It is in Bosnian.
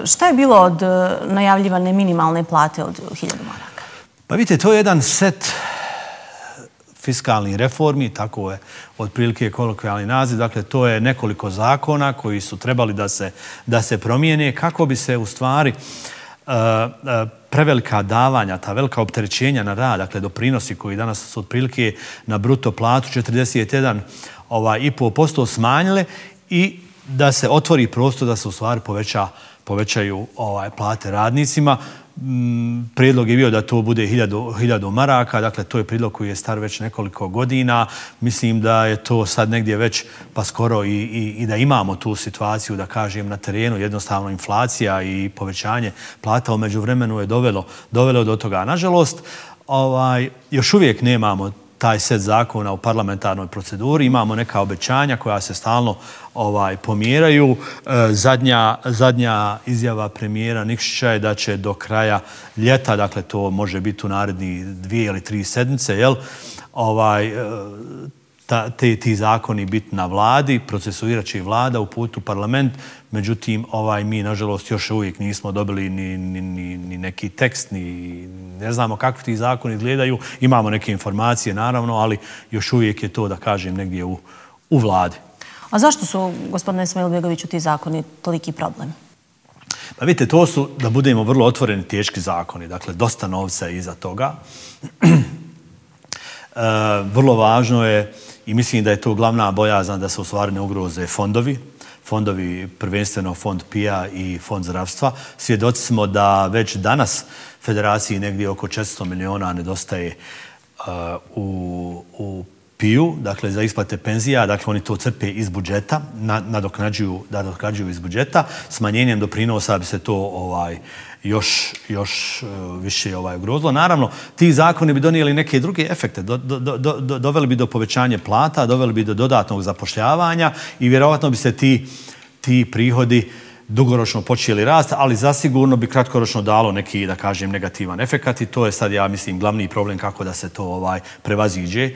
Šta je bilo od najavljivane minimalne plate od 1000 maraka? Pa vidite, to je jedan set fiskalnih reformi, tako je otprilike kolokvijalni naziv. Dakle, to je nekoliko zakona koji su trebali da se promijene kako bi se u stvari prevelika davanja, ta velika opterećenja na rad, dakle doprinosi koji danas su otprilike na bruto platu 41,5% smanjile i da se otvori prostor da se u stvari povećaju plate radnicima. Prijedlog je bio da to bude 1000 maraka, dakle to je prijedlog koji je star već nekoliko godina. Mislim da je to sad negdje već pa skoro i da imamo tu situaciju, da kažem, na terenu. Jednostavno inflacija i povećanje plata u međuvremenu je dovelo do toga. Nažalost, još uvijek nemamo taj set zakona u parlamentarnoj proceduri. Imamo neka obećanja koja se stalno pomjeraju. Zadnja izjava premijera Nikšića je da će do kraja ljeta, dakle to može biti u naredni 2 ili 3 sedmice, ti zakoni biti na vladi, procesuirat će i vlada, uputiti u parlament. Međutim, mi, nažalost, još uvijek nismo dobili ni neki tekst, ni ne znamo kakvi ti zakoni izgledaju. Imamo neke informacije, naravno, ali još uvijek je to, da kažem, negdje u vladi. A zašto su, gospodine Ismailbegoviću, ti zakoni toliki problem? Pa vidite, to su, da budemo vrlo otvoreni, teški zakoni. Dakle, dosta novca je iza toga. Vrlo važno je, i mislim da je to glavna bojazan, da se u stvari ne ugroze fondovi, prvenstveno fond PIO i fond zdravstva. Svjedoci smo da već danas federaciji negdje oko 400 miliona nedostaje u PIO, dakle za isplate penzija, dakle oni to crpe iz budžeta, nadoknađuju iz budžeta. Smanjenjem doprinosa bi se to još više ugrozilo. Naravno, ti zakoni bi donijeli neke druge efekte. Doveli bi do povećanja plata, doveli bi do dodatnog zapošljavanja i vjerovatno bi se ti prihodi dugoročno počeli rasti, ali zasigurno bi kratkoročno dalo neki, da kažem, negativan efekat i to je sad, ja mislim, glavni problem kako da se to prevaziđe.